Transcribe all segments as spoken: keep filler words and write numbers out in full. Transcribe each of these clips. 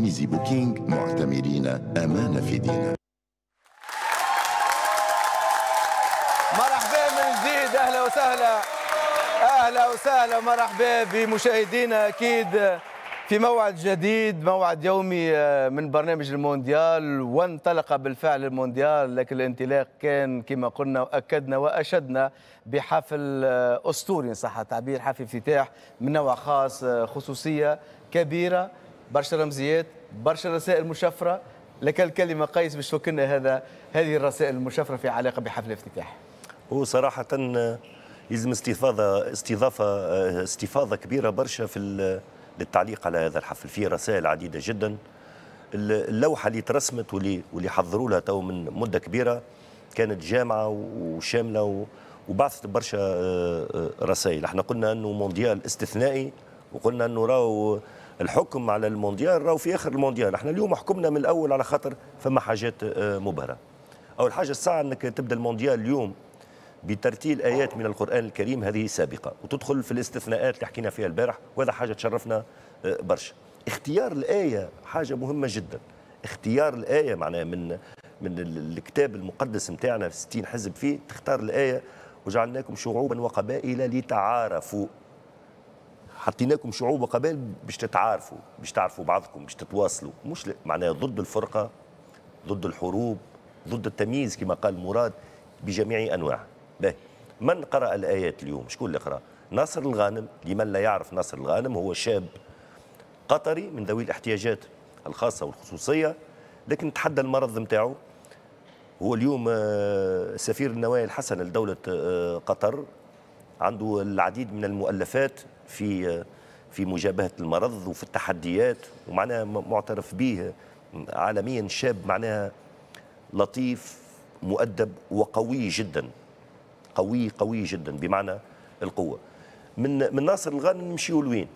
إيزي بوكينج، معتمرين أمان في دينا. مرحبا من جديد، أهلا وسهلا أهلا وسهلا مرحبا بمشاهدينا أكيد في موعد جديد، موعد يومي من برنامج المونديال. وانطلق بالفعل المونديال، لكن الانطلاق كان كما قلنا وأكدنا وأشدنا بحفل أسطوري إن صح التعبير، حفل افتتاح من نوع خاص، خصوصية كبيرة، برشا رمزيات، برشا رسائل مشفرة. لك الكلمة قيس باش توكلنا هذا هذه الرسائل المشفرة في علاقة بحفل الافتتاح. هو صراحة يلزم استفاضة استضافة استفاضة كبيرة برشا في للتعليق على هذا الحفل. فيه رسائل عديدة جدا. اللوحة اللي ترسمت واللي واللي حضروا لها تو من مدة كبيرة كانت جامعة وشاملة وبعثت برشا رسائل. احنا قلنا انه مونديال استثنائي، وقلنا انه راهو الحكم على المونديال راهو في اخر المونديال. احنا اليوم حكمنا من الاول على خاطر فما حاجات مبهرة. اول حاجة الساعة انك تبدا المونديال اليوم بترتيل آيات من القرآن الكريم، هذه سابقة وتدخل في الاستثناءات اللي حكينا فيها البارح، وهذا حاجة تشرفنا برشا. اختيار الآية حاجة مهمة جدا. اختيار الآية معناها من من الكتاب المقدس نتاعنا في ستين حزب فيه، تختار الآية وجعلناكم شعوبا وقبائل لتعارفوا. حطيناكم شعوب وقبائل باش تتعارفوا، باش تعرفوا بعضكم، باش تتواصلوا، مش معناها ضد الفرقة، ضد الحروب، ضد التمييز كما قال مراد بجميع أنواعه. باهي، من قرأ الآيات اليوم؟ شكون اللي قرأ؟ ناصر الغانم. لمن لا يعرف ناصر الغانم، هو شاب قطري من ذوي الاحتياجات الخاصة والخصوصية، لكن تحدى المرض نتاعو. هو اليوم سفير النوايا الحسنة لدولة قطر، عنده العديد من المؤلفات في في مجابهة المرض وفي التحديات، ومعناها معترف به عالميا. شاب معناها لطيف مؤدب وقوي جدا، قوي قوي جدا بمعنى القوة. من من ناصر الغانم نمشيو لوين؟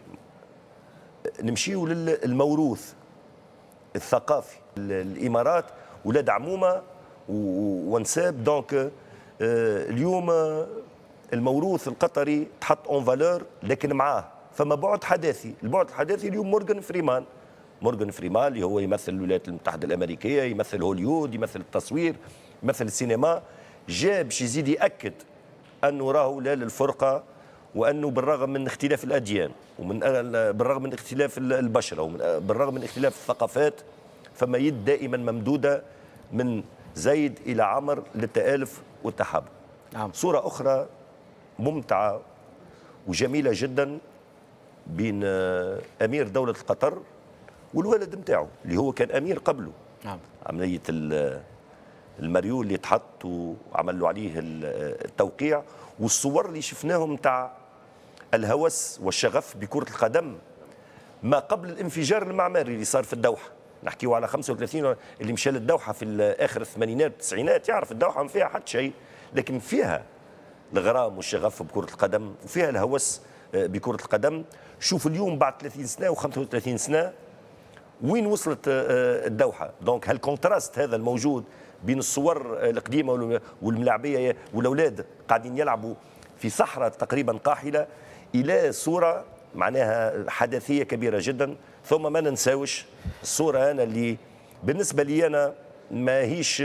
نمشيو للموروث الثقافي. الإمارات ولاد عمومة ونساب، دونك اليوم الموروث القطري تحط اون فالور، لكن معاه فما بعد حداثي. البعد الحداثي اليوم مورغان فريمان. مورغان فريمان اللي هو يمثل الولايات المتحدة الأمريكية، يمثل هوليوود، يمثل التصوير، يمثل السينما. جاء باش يزيد يأكد أنه راهو لا للفرقة، وأنه بالرغم من اختلاف الأديان، ومن بالرغم من اختلاف البشرة، وبالرغم من اختلاف الثقافات، فما يد دائما ممدودة من زيد إلى عمر للتآلف والتحاب. نعم. صورة أخرى ممتعة وجميلة جدا بين أمير دولة قطر والولد نتاعو اللي هو كان أمير قبله. نعم. عملية المريول اللي تحط وعملوا عليه التوقيع، والصور اللي شفناهم تاع الهوس والشغف بكرة القدم ما قبل الانفجار المعماري اللي صار في الدوحة. نحكيو على خمسة وثلاثين اللي مشى للدوحة في آخر الثمانينات والتسعينات، يعرف الدوحة ما فيها حتى شيء، لكن فيها الغرام والشغف بكرة القدم وفيها الهوس بكرة القدم. شوف اليوم بعد ثلاثين سنة وخمسة وثلاثين سنة وين وصلت الدوحة. دونك هالكونتراست هذا الموجود بين الصور القديمة والملاعبية والأولاد قاعدين يلعبوا في صحراء تقريبا قاحلة إلى صورة معناها حداثية كبيرة جدا. ثم ما ننساوش الصورة أنا اللي بالنسبة لي أنا ما هيش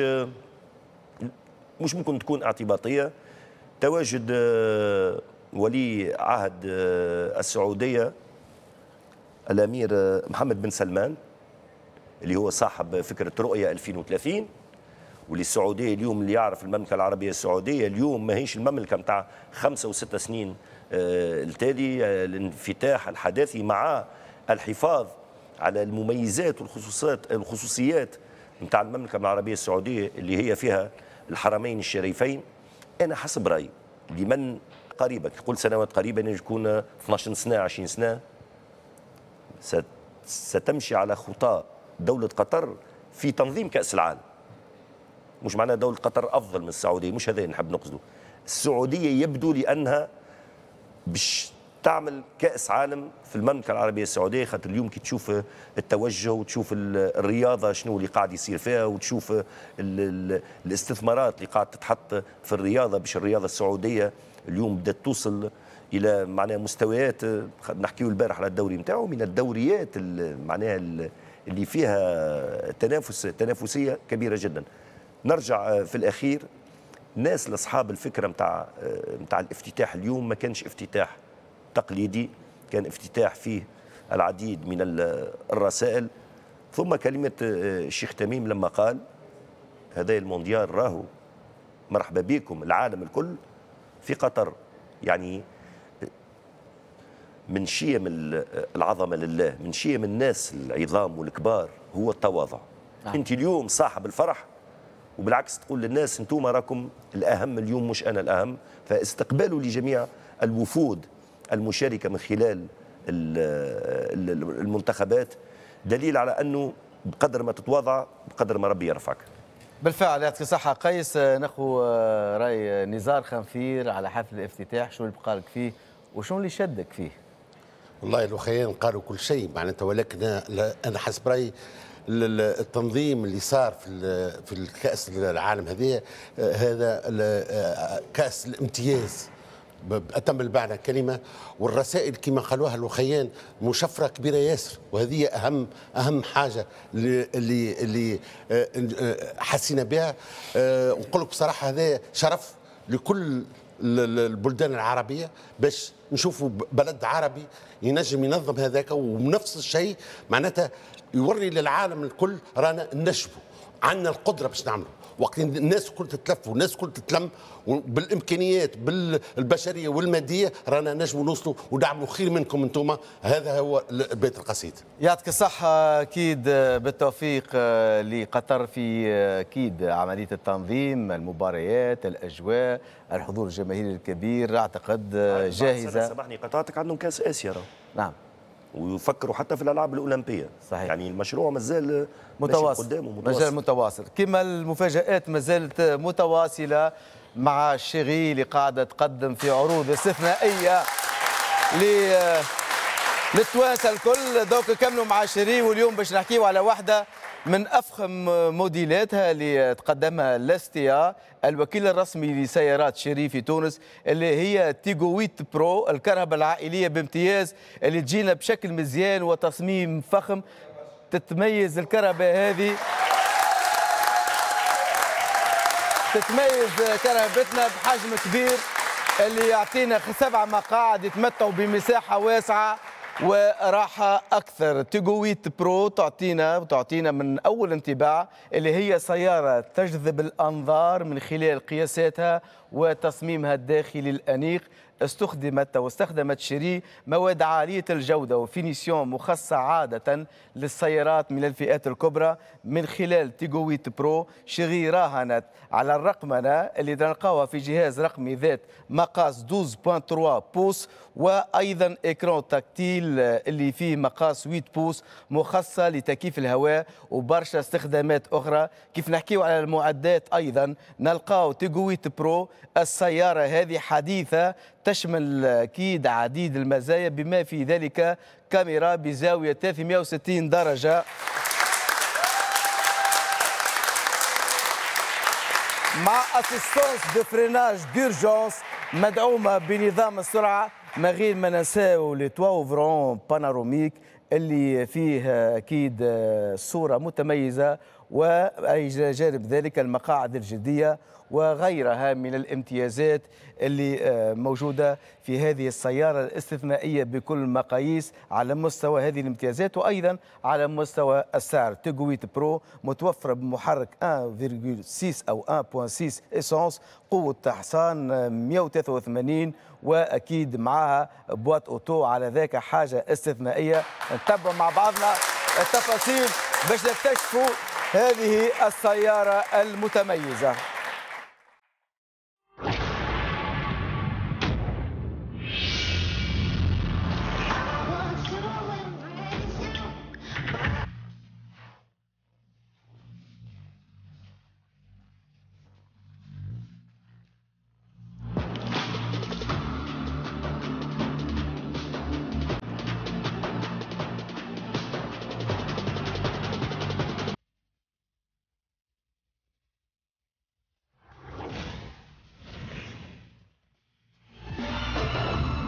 مش ممكن تكون اعتباطية، تواجد ولي عهد السعودية الأمير محمد بن سلمان اللي هو صاحب فكرة رؤية ألفين وثلاثين، واللي السعودية اليوم اللي يعرف المملكة العربية السعودية اليوم ما هيش المملكة متاع خمسة وستة سنين التالي. الانفتاح الحداثي مع الحفاظ على المميزات والخصوصيات الخصوصيات متاع المملكة العربية السعودية اللي هي فيها الحرمين الشريفين. أنا حسب رأيي لمن قريبة كل سنوات قريبة يكون اثناش سنة عشرين سنة ستمشي على خطى دولة قطر في تنظيم كأس العالم. مش معناه دولة قطر أفضل من السعودية، مش هذا نحب نقصده. السعودية يبدو لأنها باش تعمل كأس عالم في المملكة العربية السعودية، خاطر اليوم كي تشوف التوجه وتشوف الرياضة شنو اللي قاعد يصير فيها، وتشوف ال ال الاستثمارات اللي قاعد تتحط في الرياضة، باش الرياضة السعودية اليوم بدأت توصل إلى معناها مستويات. نحكيو البارح على الدوري نتاعو من الدوريات معناها اللي فيها تنافس تنافسيه كبيره جدا. نرجع في الاخير، الناس لاصحاب الفكره نتاع نتاع الافتتاح اليوم ما كانش افتتاح تقليدي، كان افتتاح فيه العديد من الرسائل. ثم كلمه الشيخ تميم لما قال هذا المونديال راهو مرحبا بكم العالم الكل في قطر، يعني من شيم العظمه لله، من شيم الناس العظام والكبار هو التواضع. نعم. انت اليوم صاحب الفرح، وبالعكس تقول للناس انتم راكم الاهم اليوم مش انا الاهم. فاستقبالوا لجميع الوفود المشاركه من خلال المنتخبات دليل على انه بقدر ما تتواضع بقدر ما ربي يرفعك. بالفعل يعطيك الصحة قيس. ناخذ راي نزار خنفير على حفل الافتتاح، شو اللي بقالك فيه وشو اللي شدك فيه؟ والله الاخوين قالوا كل شيء معناتها، ولكن انا حسب رايي التنظيم اللي صار في في الكاس العالم هذه هذا كاس الامتياز بأتم المعنى كلمة، والرسائل كما قالوها الأخيان مشفرة كبيرة ياسر، وهذه أهم أهم حاجة اللي اللي حسينا بها. نقول لك بصراحة هذا شرف لكل البلدان العربية باش نشوفوا بلد عربي ينجم ينظم هذاك، وبنفس الشيء معناتها يوري للعالم الكل رانا ننجموا، عندنا القدرة باش نعملوا. وقت الناس الكل تتلف والناس الكل تتلم بالامكانيات بالبشريه والماديه رانا نجموا نوصلوا ونعملوا خير منكم انتم. هذا هو بيت القصيد. يعطيك الصحه. اكيد بالتوفيق لقطر في اكيد عمليه التنظيم، المباريات، الاجواء، الحضور الجماهيري الكبير، اعتقد جاهزه. سامحني قطعتك، عندهم كاس اسيا. نعم. ويفكروا حتى في الالعاب الاولمبيه. صحيح. يعني المشروع مازال متواصل قدامه متواصل. مازال متواصل، كما المفاجآت ما زالت متواصله مع الشيغي اللي قاعده تقدم في عروض استثنائيه للتوانسه الكل. دوك كملوا مع شيري، واليوم باش نحكيو على واحده من افخم موديلاتها اللي تقدمها لاستيا، الوكيل الرسمي لسيارات شيري في تونس، اللي هي تيغويت برو، الكرهبه العائليه بامتياز اللي تجينا بشكل مزيان وتصميم فخم. تتميز الكرهبه هذه تتميز كرهبتنا بحجم كبير اللي يعطينا سبع مقاعد يتمتعوا بمساحه واسعه وراحة أكثر. تيغويت برو تعطينا تعطينا من أول انطباع اللي هي سيارة تجذب الأنظار من خلال قياساتها وتصميمها الداخلي الأنيق. استخدمت واستخدمت شيري مواد عالية الجودة وفينيسيون مخصصة عادة للسيارات من الفئات الكبرى. من خلال تيغويت برو شيري راهنت على الرقمنة اللي نلقاوها في جهاز رقمي ذات مقاس اثناشر فاصلة ثلاثة بوس، وأيضا إكران تكتيل اللي فيه مقاس ثمانية بوس مخصصة لتكييف الهواء وبرشا استخدامات أخرى. كيف نحكيو على المعدات أيضا نلقاو تيغويت برو السيارة هذه حديثة تشمل أكيد عديد المزايا بما في ذلك كاميرا بزاوية ثلاثمئة وستين درجة مع اسيستونس دو فريناج ديرجونس مدعومة بنظام السرعة. ما غير ما ننساو لي توا اوفرون بانورامیك اللي فيه أكيد صورة متميزة، وأي جانب ذلك المقاعد الجدية وغيرها من الامتيازات اللي موجودة في هذه السيارة الاستثنائية بكل المقاييس على مستوى هذه الامتيازات وأيضا على مستوى السعر. تيغويت برو متوفرة بمحرك واحد فاصلة ستة أو واحد فاصلة ستة إيسانس، قوة حصان مئة وثلاثة وثمانين، وأكيد معها بوات أوتو. على ذاك حاجة استثنائية. نتبع مع بعضنا التفاصيل باش نكتشفوا هذه السيارة المتميزة.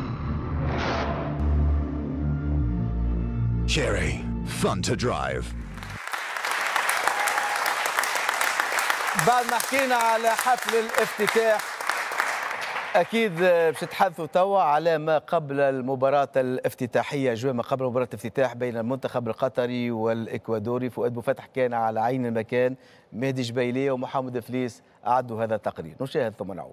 Chery, fun to drive. بعد ما حكينا على حفل الافتتاح اكيد باش نتحدثوا توا على ما قبل المباراه الافتتاحيه، جوا ما قبل مباراه الافتتاح بين المنتخب القطري والاكوادوري. فؤاد بوفتح كان على عين المكان، مهدي جبيليه ومحمد فليس اعدوا هذا التقرير، نشاهد ثم نعود.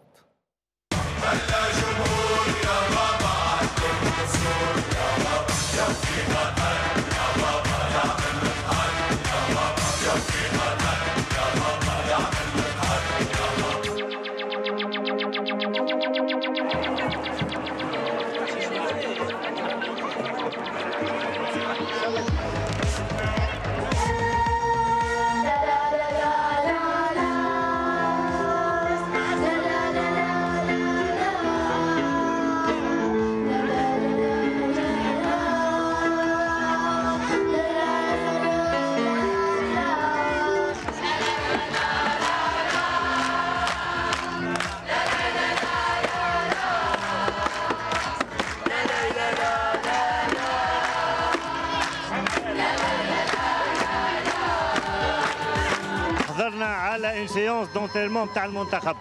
حضرنا على ان سيونس دونتيلمون تاع المنتخب،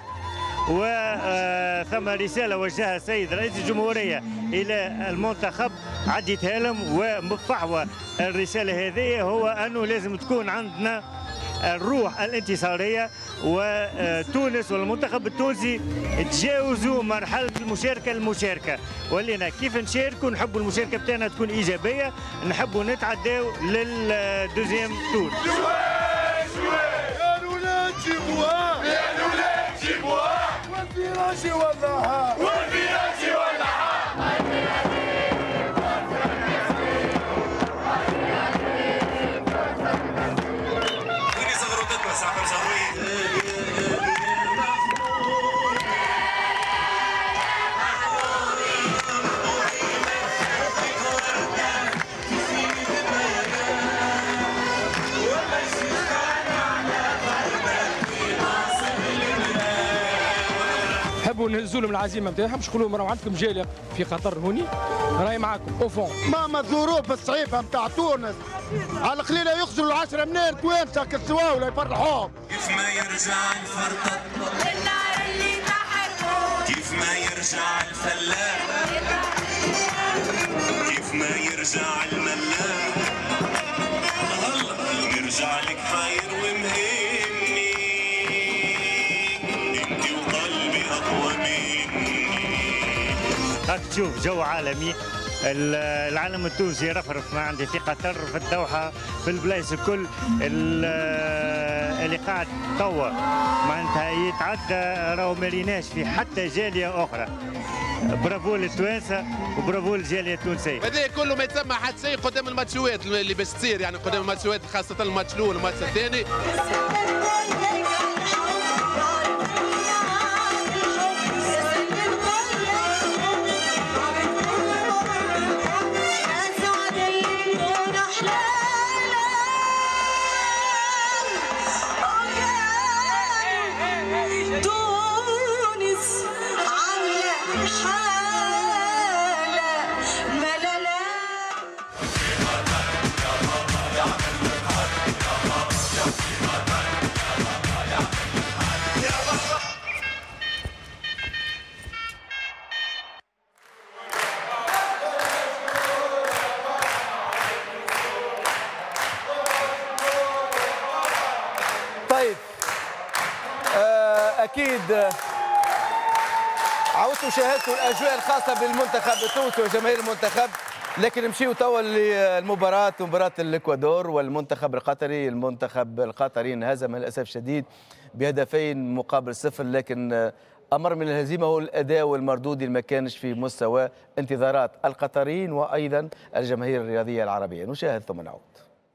وثم رساله وجهها السيد رئيس الجمهوريه الى المنتخب عديتها لهم، ومفحوى الرساله هذه هو انه لازم تكون عندنا الروح الانتصاريه، وتونس والمنتخب التونسي تجاوزوا مرحله المشاركه المشاركه، ولينا كيف نشاركوا نحبوا المشاركه بتاعنا تكون ايجابيه، نحبوا نتعداو للدوزيام تور. جيبوها يا الولاد جيبوها والفراش والضحى والفراش والضحى. نحبوا نهزوا لهم العزيمه نتاعهم، باش نقولوا لهم راهو عندكم جاليه في قطر هوني راهي معاكم اوفون. ماما الظروف الصعيبه نتاع تونس على القليله يخزروا العشرة منين توانسه كالسوا ولا يفرحوهم. كيف ما يرجع الفرطة النار اللي تحت، كيف ما يرجع الفلاح، كيف ما يرجع الملاح، هلا نرجع لك حاير ومهمني، انت وقلبي اقوى مني. هاك تشوف جو عالمي، العالم التونسي رفرف ما عندي في قطر في الدوحه في البلايص الكل، اللي قاعد توا معناتها يتعدى راهو ما ريناش في حتى جاليه اخرى. برافو للتوانسه وبرافو للجاليه التونسيه. هذا كله ما يتسمى حد شيء قدام الماتشوات اللي باش تصير، يعني قدام الماتشوات خاصه الماتش الاول والماتش الثاني. طيب اكيد عودتوا شاهدتوا الاجواء الخاصه بالمنتخب التونسي وجماهير المنتخب، لكن نمشيو توا للمباراه، مباراه الاكوادور والمنتخب القطري. المنتخب القطري انهزم للاسف الشديد بهدفين مقابل صفر، لكن امر من الهزيمه هو الاداء والمردود اللي ما كانش في مستوى انتظارات القطريين وايضا الجماهير الرياضيه العربيه. نشاهد ثم نعود.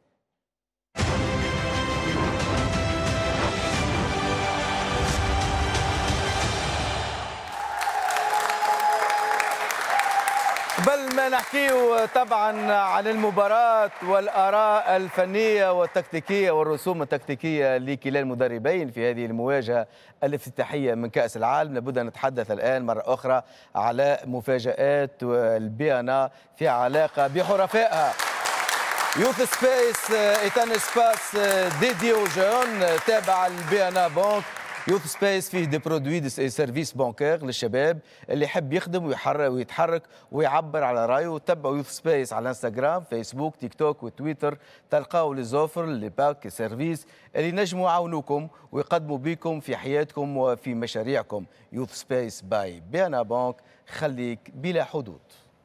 قبل ما نحكيه طبعا عن المباراة والآراء الفنية والتكتيكية والرسوم التكتيكية لكلا المدربين في هذه المواجهة الافتتاحية من كأس العالم، لابد أن نتحدث الآن مرة أخرى على مفاجآت البيانا في علاقة بحرفائها. Youth Space est un espace dédié aux jeunes تابع للبي ان ا بانك. يوث سبيس فيه دي برودوي دي سيرفيس بانكير للشباب اللي يحب يخدم ويحرك ويتحرك ويعبر على رايه. تبعوا يوث سبيس على انستغرام، فيسبوك، تيك توك وتويتر، تلقاو لي زوفر لي باك سيرفيس اللي نجموا يعاونوكم ويقدموا بكم في حياتكم وفي مشاريعكم. يوث سبيس باي بي ان ا بانك، خليك بلا حدود.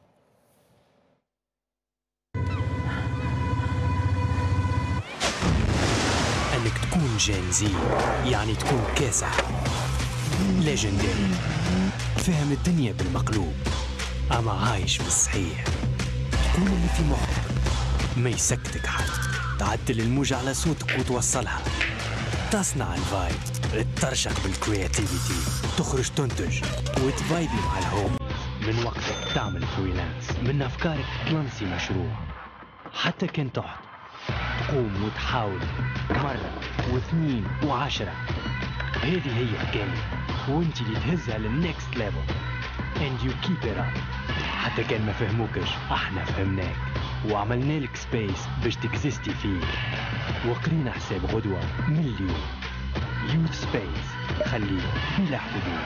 انك تكون جينزي يعني تكون كاسح ليجندري، فاهم الدنيا بالمقلوب اما عايش بالصحيح، تقول اللي في مخك ما يسكتك حد، تعدل الموجة على صوتك وتوصلها، تصنع الفايب، تطرشق بالكرياتيفيتي، تخرج تنتج وتفايبي مع الهوم. من وقتك تعمل فريلانس، من افكارك تلمسي مشروع، حتى كان تحت تقوم وتحاول مرة واثنين وعشرة. هذه هي الكلمة وانت اللي تهزها للنكست ليفل and you keep it up. حتى كان ما فهموكش احنا فهمناك وعملنا لك سبيس باش تكزيستي فيه، وقرينا حساب غدوة من اليوم. يوث سبيس، خليه بلا حدود.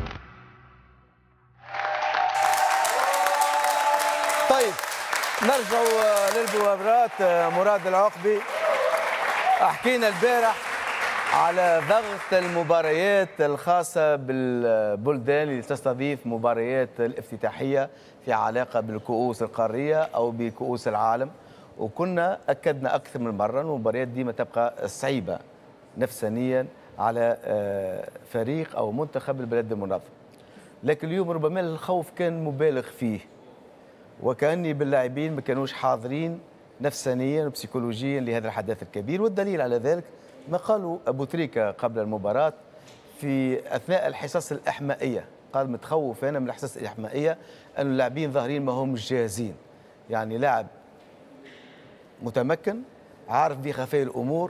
طيب نرجعوا للبوابرات. مراد العقبي، حكينا البارح على ضغط المباريات الخاصة بالبلدان اللي تستضيف مباريات الافتتاحية في علاقة بالكؤوس القارية أو بكؤوس العالم، وكنا أكدنا أكثر من مرة أن المباريات ديما تبقى صعيبة نفسانيا على فريق أو منتخب البلد المنظم. لكن اليوم ربما الخوف كان مبالغ فيه، وكأني باللاعبين ما كانوش حاضرين نفسانيا وبسيكولوجيا لهذا الحدث الكبير. والدليل على ذلك ما قالوا أبو تريكة قبل المباراة في أثناء الحصص الإحمائية، قال متخوف أنا من الحصص الإحمائية أن اللاعبين ظاهرين ما همش جاهزين. يعني لاعب متمكن عارف بخفايا الأمور،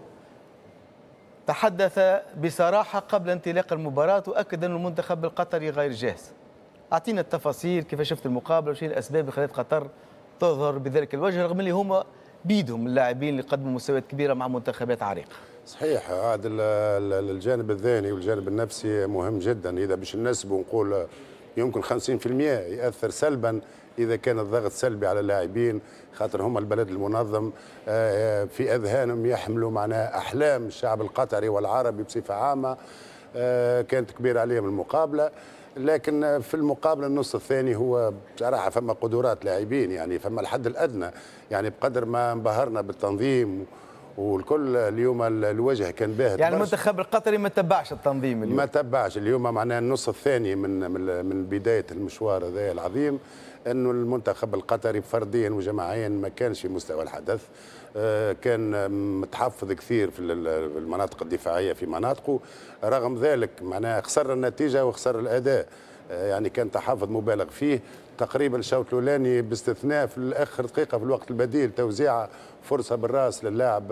تحدث بصراحة قبل انطلاق المباراة وأكد أن المنتخب القطري غير جاهز. أعطينا التفاصيل كيف شفت المقابلة وشين الأسباب اللي خلت قطر تظهر بذلك الوجه رغم اللي هما بيدهم اللاعبين اللي قدموا مستويات كبيرة مع منتخبات عريقة. صحيح، هذا الجانب الذهني والجانب النفسي مهم جدا. إذا باش ننسبوا ونقول يمكن خمسين بالمئة يأثر سلبا إذا كان الضغط سلبي على اللاعبين، خاطر هم البلد المنظم في أذهانهم يحملوا معناها أحلام الشعب القطري والعربي بصفة عامة، كانت كبيرة عليهم المقابلة. لكن في المقابله النص الثاني هو بصراحه فما قدرات لاعبين، يعني فما الحد الادنى، يعني بقدر ما انبهرنا بالتنظيم والكل اليوم الوجه كان باهت. يعني المنتخب القطري ما تبعش التنظيم اليوم. ما تبعش اليوم معناها النص الثاني من من من بدايه المشوار هذا العظيم، انه المنتخب القطري فرديا وجماعيا ما كانش في مستوى الحدث، كان متحفظ كثير في المناطق الدفاعيه في مناطقه، رغم ذلك معناها خسر النتيجه وخسر الاداء، يعني كان تحفظ مبالغ فيه تقريبا. الشوط الاولاني باستثناء في الاخر دقيقه في الوقت البديل توزيع فرصه بالراس للاعب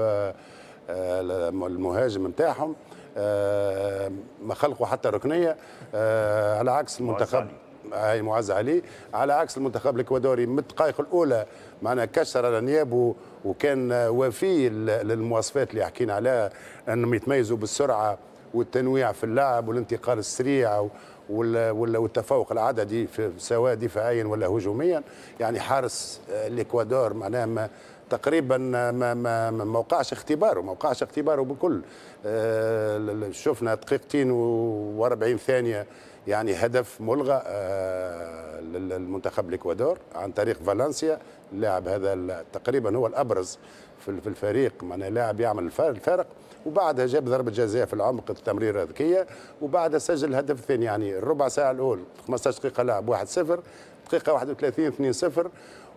المهاجم نتاعهم، ما خلقوا حتى ركنيه، على عكس المنتخب هاي معز علي، على عكس المنتخب الاكوادوري من الدقائق الاولى معنا كسر الانياب وكان وفي للمواصفات اللي حكينا عليها، انهم يتميزوا بالسرعه والتنويع في اللعب والانتقال السريع والتفوق العددي في سواء دفاعيا ولا هجوميا. يعني حارس الاكوادور معناها ما تقريبا ما ما ما وقعش اختباره ما وقعش اختباره بكل. شفنا دقيقتين وأربعين ثانيه يعني هدف ملغى للمنتخب الاكوادور عن طريق فالنسيا. اللاعب هذا تقريبا هو الابرز في الفريق، معناها لاعب يعمل الفارق، وبعدها جاب ضربه جزاء في العمق التمريره ذكيه، وبعدها سجل الهدف الثاني. يعني الربع ساعه الاولى خمسطاش دقيقه لعب واحد صفر، دقيقه واحد وثلاثين اثنين صفر.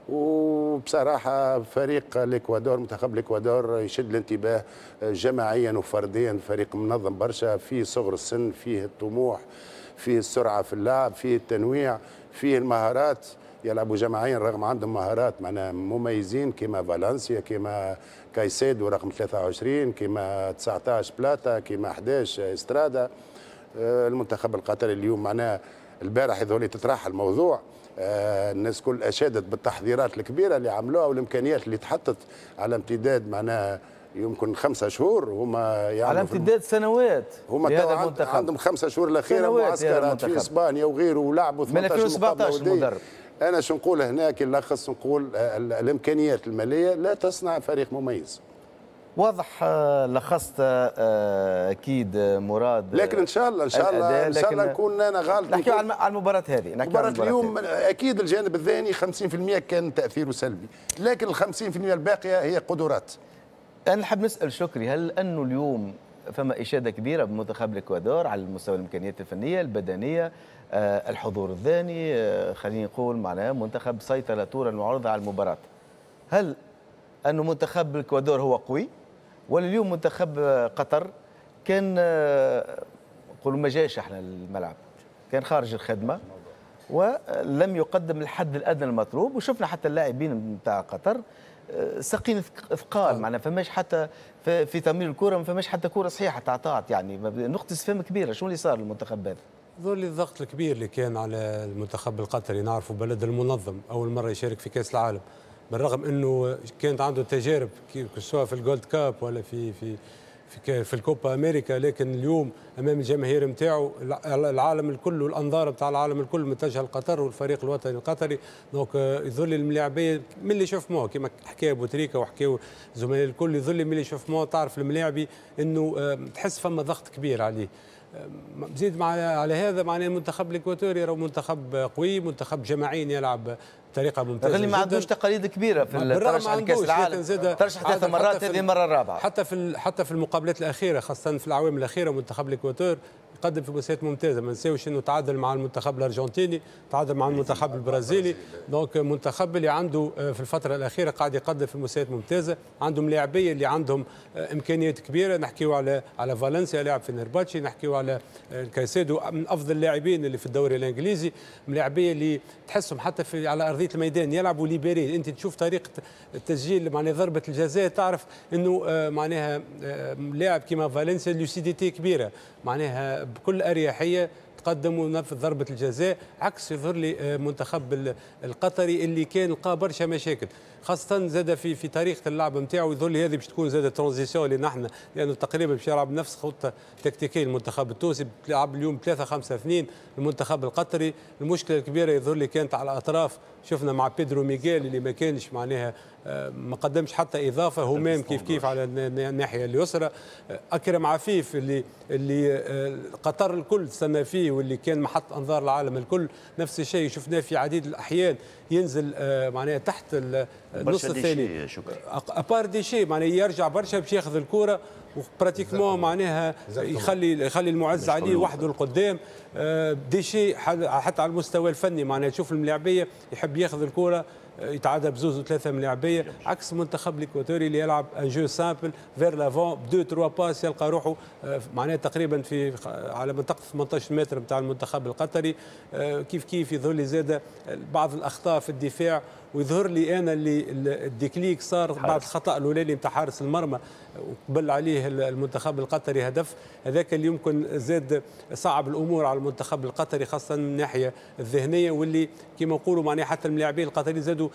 وبصراحه فريق الاكوادور منتخب الاكوادور يشد الانتباه جماعيا وفرديا، فريق منظم برشا، فيه صغر السن، فيه الطموح، فيه السرعه في اللعب، فيه التنويع، فيه المهارات، يلعبوا جماعيا رغم عندهم مهارات معناها مميزين كما فالنسيا، كما كايسيدو رقم ثلاثة وعشرين، كما تسعطاش بلاتا، كما أحد عشر استرادا. المنتخب القطري اليوم معناها البارح يظهر تطرح الموضوع. آه الناس كل اشادت بالتحضيرات الكبيره اللي عملوها والامكانيات اللي تحطت على امتداد معناها يمكن خمسة شهور. هما على امتداد سنوات. هما عندهم خمسة شهور الاخيره معسكرات في اسبانيا وغيره ولعبوا من ألفين وسبعطاش المدرب. انا شو نقول هناك نلخص نقول الامكانيات الماليه لا تصنع فريق مميز. واضح لخصت اكيد مراد، لكن ان شاء الله ان شاء الله ان شاء الله نكون انا غالط. نحكي على المباراه هذه. مباراه اليوم اكيد الجانب الذهني خمسين بالمئة كان تاثيره سلبي، لكن ال خمسين بالمئة الباقيه هي قدرات. انا نحب نسال شكري، هل انه اليوم فما اشاده كبيره بمنتخب الاكوادور على مستوى الامكانيات الفنيه البدنيه الحضور الذهني، خلينا نقول معناها منتخب سيطر طولا وعرضا على المباراه، هل انه منتخب الاكوادور هو قوي ولا اليوم منتخب قطر كان نقولوا ما جاش احنا الملعب، كان خارج الخدمه ولم يقدم الحد الادنى المطلوب، وشفنا حتى اللاعبين نتاع قطر ساقين اثقال، معناها فماش حتى في تمرير الكره ما فماش حتى كره صحيحه تعطات، يعني نقطه استفهام كبيره. شو اللي صار للمنتخب هذا؟ ظل الضغط الكبير اللي كان على المنتخب القطري، نعرفوا بلد المنظم اول مره يشارك في كاس العالم، بالرغم انه كانت عنده تجارب سواء في الجولد كاب ولا في في في, في الكوبا امريكا، لكن اليوم امام الجماهير نتاعو العالم الكل والانظار نتاع العالم الكل متجهه لقطر والفريق الوطني القطري. دونك يظل الملاعبيه من اللي شفناه كما حكى ابو تريكه وحكاوا زملاء الكل، يظل من اللي شفناه تعرف الملاعبي انه تحس فما ضغط كبير عليه. زيد مع على هذا معناه المنتخب الاكواتوري راه منتخب قوي، منتخب جماعي يلعب بطريقه ممتازه جدا، ما عندوش تقاليد كبيره في الترشح على كاس العالم، ترشح ثلاث مرات هذه المره الرابعه. حتى في حتى في المقابلات الاخيره خاصه في الاعوام الاخيره منتخب الاكواتور قدم في مستويات ممتازه، ما نساوش انه تعادل مع المنتخب الارجنتيني، تعادل مع المنتخب البرازيلي، دونك منتخب اللي عنده في الفتره الاخيره قاعد يقدم في مستويات ممتازه، عندهم لاعبيه اللي عندهم امكانيات كبيره، نحكيو على على فالنسيا لاعب في نرباتشي، نحكيو على كايسيدو من افضل اللاعبين اللي في الدوري الانجليزي، لاعبيه اللي تحسهم حتى في على ارضيه الميدان يلعبوا ليبري، انت تشوف طريقه التسجيل معناها ضربه الجزاء تعرف انه معناها لاعب كيما فالنسيا لوسيديتي كبيره، معناها بكل اريحيه تقدم ونفذ ضربه الجزاء، عكس يظهر لي منتخب القطري اللي كان لقى برشا مشاكل، خاصه زاد في في طريقه اللعب نتاعو، يظهر لي هذه باش تكون زاد ترانزيسيون اللي نحن لانه تقريبا باش يلعب نفس خطه تكتيكيه المنتخب التونسي، بيلعب اليوم ثلاثة خمسة اثنين المنتخب القطري، المشكله الكبيره يظهر لي كانت على الاطراف، شفنا مع بيدرو ميغيل اللي ما كانش معناها ما قدمش حتى اضافه، همام كيف كيف على الناحيه اليسرى، اكرم عفيف اللي اللي قطر الكل استنى فيه واللي كان محط انظار العالم الكل، نفس الشيء شفناه في عديد الاحيان ينزل معناها تحت النص الثاني، ابار دي شيء معناها يرجع برشا باش ياخذ الكره وبراتيكمون معناها يخلي يخلي المعز عليه وحده القدام، دي شيء حتى على المستوى الفني معناها تشوف الملاعبيه يحب ياخذ الكره يتعدى بزوز وثلاثه ملاعبيه، عكس المنتخب الاكواتوري اللي يلعب ان جو سامبل فير لافون دو تروا باس يلقى روحه معناها تقريبا في على منطقه ثمانية عشر متر نتاع المنتخب القطري، كيف كيف يظهر لي زاد بعض الاخطاء في الدفاع، ويظهر لي انا اللي الديكليك صار بعد الخطا الاولاني نتاع حارس المرمى وقبل عليه المنتخب القطري هدف، هذاك اللي يمكن زاد صعب الامور على المنتخب القطري خاصه من الناحيه الذهنيه، واللي كما نقولوا معناها حتى اللاعبين القطريين زادوا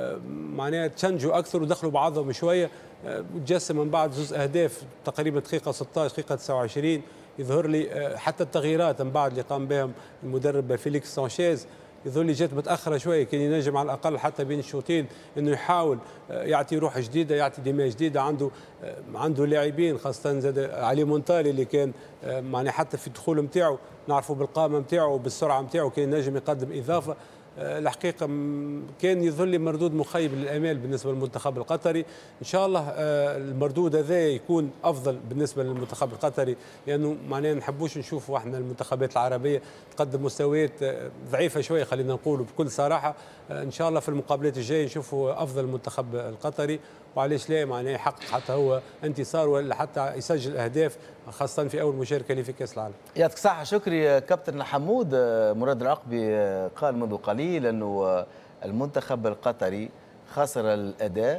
معناها تشنجوا اكثر ودخلوا بعضهم شويه، وتجسم من بعد زوز اهداف تقريبا دقيقه ستة عشر دقيقه تسعة وعشرين، يظهر لي حتى التغييرات من بعد اللي قام بهم المدرب فيليكس سانشيز يظهر لي جات متاخره شويه، كان ينجم على الاقل حتى بين الشوطين انه يحاول يعطي روح جديده، يعطي دماء جديده، عنده عنده لاعبين خاصه زاد علي مونتالي اللي كان معناها حتى في الدخول نتاعو نعرفوا بالقامه نتاعو وبالسرعه نتاعو كان ينجم يقدم اضافه، الحقيقه كان يظل لي مردود مخيب للامال بالنسبه للمنتخب القطري، ان شاء الله المردود هذا يكون افضل بالنسبه للمنتخب القطري، لانه معناها نحبوش نشوفوا احنا المنتخبات العربيه تقدم مستويات ضعيفه شويه خلينا نقولوا بكل صراحه، ان شاء الله في المقابلات الجايه نشوفوا افضل المنتخب القطري، وعلاش لا معناه يحقق حتى هو انتصار ولا حتى يسجل اهداف خاصه في اول مشاركه له في كاس العالم. يعطيك الصحه. شكري كابتن حمود. مراد العقبي قال منذ قليل انه المنتخب القطري خسر الاداء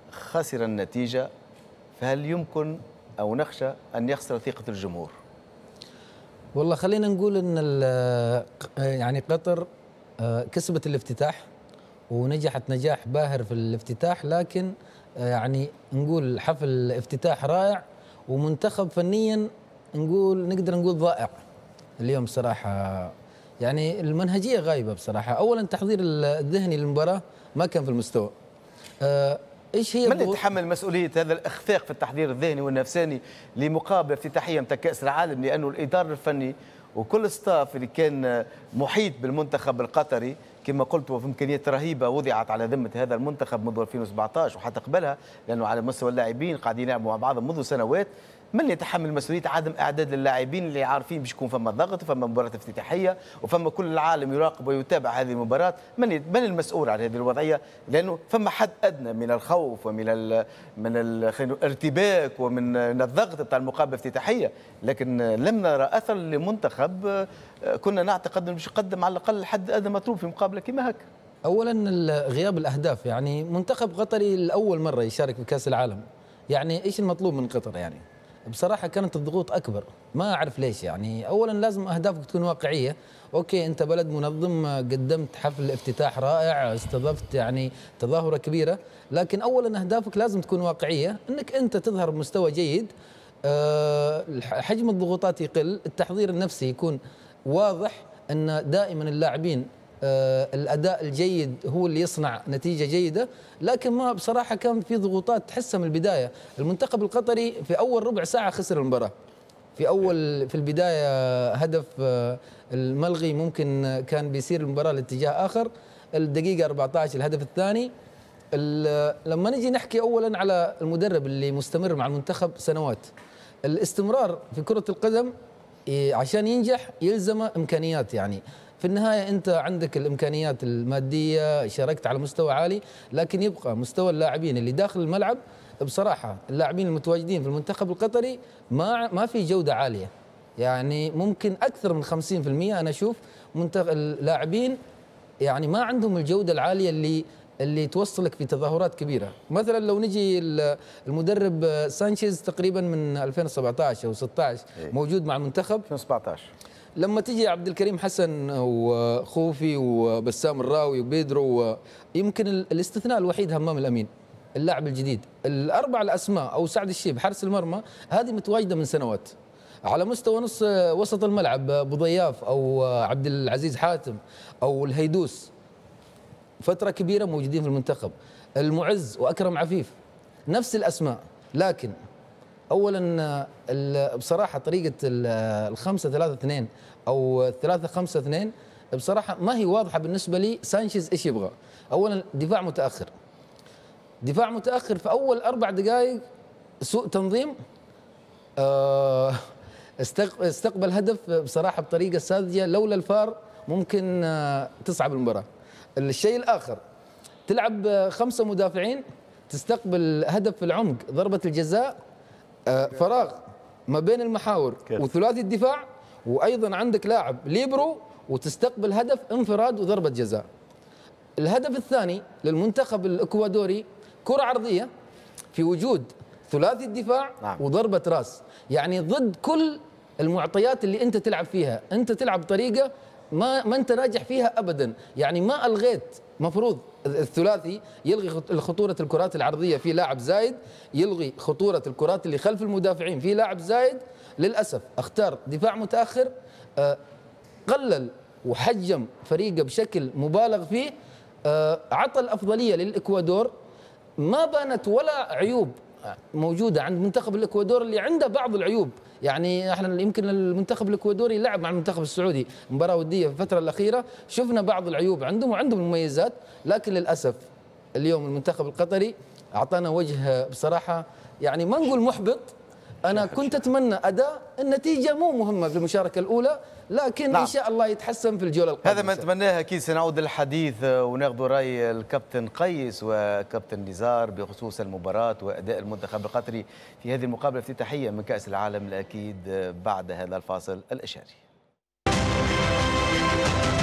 خسر النتيجه، فهل يمكن او نخشى ان يخسر ثقه الجمهور؟ والله خلينا نقول ان يعني قطر كسبت الافتتاح ونجحت نجاح باهر في الافتتاح، لكن يعني نقول حفل افتتاح رائع ومنتخب فنيا نقول نقدر نقول ضائع اليوم صراحة. يعني المنهجية غايبة بصراحة. أولا التحضير الذهني للمباراة ما كان في المستوى. آه ايش هي من يتحمل مسؤولية هذا الإخفاق في التحضير الذهني والنفساني لمقابلة افتتاحية نتاع كأس العالم؟ لأنه الإدار الفني وكل ستاف اللي كان محيط بالمنتخب القطري كما قلت وفي امكانيات رهيبه وضعت على ذمه هذا المنتخب منذ ألفين وسبعطاش وحتى قبلها، لانه على مستوى اللاعبين قاعدين يلعبوا مع بعضهم منذ سنوات. من يتحمل مسؤوليه عدم اعداد اللاعبين اللي عارفين باش يكون فما ضغط وفما مباراه افتتاحيه وفما كل العالم يراقب ويتابع هذه المباراه؟ من من المسؤول عن هذه الوضعيه؟ لانه فما حد ادنى من الخوف ومن ال من الارتباك ومن الضغط بتاع المقابله الافتتاحيه، لكن لم نرى اثر لمنتخب كنا نعتقد انه باش يقدم على الاقل الحد الادنى مطلوب في مقابله كما هكا. اولا غياب الاهداف، يعني منتخب قطري لاول مره يشارك في كاس العالم، يعني ايش المطلوب من قطر؟ يعني بصراحه كانت الضغوط اكبر، ما اعرف ليش. يعني اولا لازم اهدافك تكون واقعيه. اوكي انت بلد منظم، قدمت حفل افتتاح رائع، استضفت يعني تظاهره كبيره، لكن اولا اهدافك لازم تكون واقعيه، انك انت تظهر بمستوى جيد، أه حجم الضغوطات يقل، التحضير النفسي يكون واضح، ان دائما اللاعبين آه الاداء الجيد هو اللي يصنع نتيجه جيده، لكن ما بصراحه كان في ضغوطات تحسها من البدايه. المنتخب القطري في اول ربع ساعه خسر المباراه. في اول في البدايه هدف آه الملغي ممكن كان بيصير المباراه لاتجاه اخر. الدقيقه أربعطعش الهدف الثاني. لما نجي نحكي اولا على المدرب اللي مستمر مع المنتخب سنوات، الاستمرار في كره القدم عشان ينجح يلزم امكانيات. يعني في النهايه انت عندك الامكانيات الماديه، شاركت على مستوى عالي، لكن يبقى مستوى اللاعبين اللي داخل الملعب. بصراحه اللاعبين المتواجدين في المنتخب القطري ما ما في جوده عاليه، يعني ممكن اكثر من خمسين بالمئة انا اشوف اللاعبين يعني ما عندهم الجوده العاليه اللي اللي توصلك في تظاهرات كبيره. مثلا لو نجي المدرب سانشيز تقريبا من ألفين وسبعطعش او ستطعش موجود مع المنتخب. ألفين وسبعطعش لما تجي عبد الكريم حسن وخوفي وبسام الراوي وبيدرو، يمكن الاستثناء الوحيد همام الامين اللاعب الجديد. الاربع الاسماء او سعد الشيب حارس المرمى هذه متواجده من سنوات. على مستوى نص وسط الملعب بضياف او عبد العزيز حاتم او الهيدوس فترة كبيرة موجودين في المنتخب. المعز وأكرم عفيف نفس الأسماء، لكن أولا بصراحة طريقة الخمسة ثلاثة اثنين أو ثلاثة خمسة اثنين بصراحة ما هي واضحة بالنسبة لي. سانشيز إيش يبغى؟ أولا دفاع متأخر، دفاع متأخر في أول أربع دقائق، سوء تنظيم، استقبل هدف بصراحة بطريقة ساذجة، لولا الفار ممكن تصعب المباراة. الشيء الآخر تلعب خمسة مدافعين، تستقبل هدف في العمق، ضربة الجزاء، فراغ ما بين المحاور وثلاثي الدفاع، وأيضا عندك لاعب ليبرو وتستقبل هدف انفراد وضربة جزاء. الهدف الثاني للمنتخب الإكوادوري كرة عرضية في وجود ثلاثي الدفاع وضربة راس، يعني ضد كل المعطيات اللي أنت تلعب فيها. أنت تلعب بطريقة ما ما انت ناجح فيها ابدا، يعني ما الغيت. مفروض الثلاثي يلغي خطوره الكرات العرضيه في لاعب زايد، يلغي خطوره الكرات اللي خلف المدافعين في لاعب زايد. للاسف اختار دفاع متاخر، آه قلل وحجم فريقه بشكل مبالغ فيه، آه عطى الافضليه للاكوادور. ما بانت ولا عيوب موجوده عند منتخب الاكوادور اللي عنده بعض العيوب. يعني احنا يمكن المنتخب الاكوادوري لعب مع المنتخب السعودي مباراه وديه في الفتره الاخيره، شفنا بعض العيوب عندهم وعندهم المميزات، لكن للاسف اليوم المنتخب القطري اعطانا وجه بصراحه يعني ما نقول محبط. انا كنت اتمنى اداء، النتيجه مو مهمه في المشاركه الاولى، لكن نعم. ان شاء الله يتحسن في الجوله القادمه. هذا ما نتمناه. اكيد سنعود للحديث وناخذ راي الكابتن قيس وكابتن نزار بخصوص المباراه واداء المنتخب القطري في هذه المقابله الافتتاحيه من كاس العالم، اكيد بعد هذا الفاصل الاشاري.